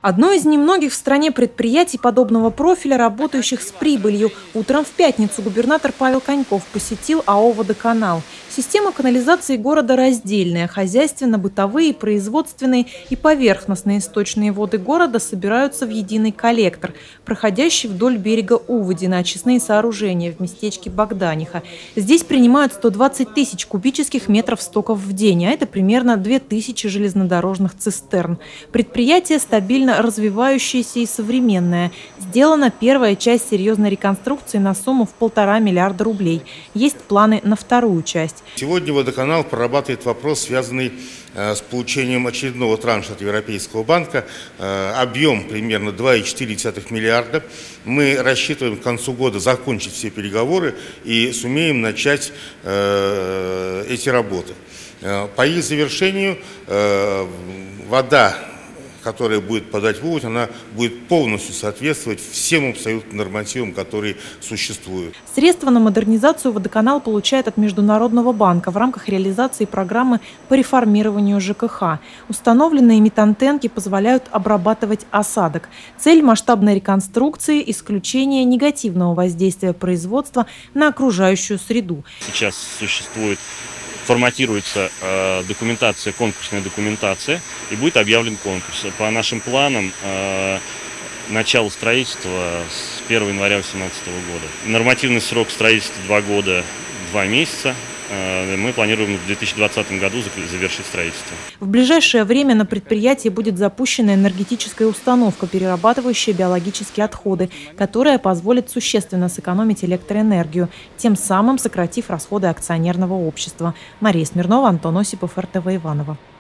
Одно из немногих в стране предприятий подобного профиля, работающих с прибылью. Утром в пятницу губернатор Павел Коньков посетил АО «Водоканал». Система канализации города раздельная. Хозяйственно-бытовые, производственные и поверхностные сточные воды города собираются в единый коллектор, проходящий вдоль берега Уводи, на очистные сооружения в местечке Богданиха. Здесь принимают 120 тысяч кубических метров стоков в день, а это примерно 2000 железнодорожных цистерн. Предприятие стабильно развивающееся и современное. Сделана первая часть серьезной реконструкции на сумму в 1,5 миллиарда рублей. Есть планы на вторую часть. Сегодня водоканал прорабатывает вопрос, связанный с получением очередного транша от Европейского банка. Объем примерно 2,4 миллиарда. Мы рассчитываем к концу года закончить все переговоры и сумеем начать эти работы. По их завершению вода, которая будет подать в Уводь, она будет полностью соответствовать всем абсолютно нормативам, которые существуют. Средства на модернизацию водоканал получает от Международного банка в рамках реализации программы по реформированию ЖКХ. Установленные метантенки позволяют обрабатывать осадок. Цель масштабной реконструкции – исключение негативного воздействия производства на окружающую среду. Сейчас форматируется документация, конкурсная документация, и будет объявлен конкурс. По нашим планам, начало строительства с 1 января 2018 года. Нормативный срок строительства 2 года 2 месяца. Мы планируем в 2020 году завершить строительство. В ближайшее время на предприятии будет запущена энергетическая установка, перерабатывающая биологические отходы, которая позволит существенно сэкономить электроэнергию, тем самым сократив расходы акционерного общества. Мария Смирнова, Антон Осипов, РТВ Иваново.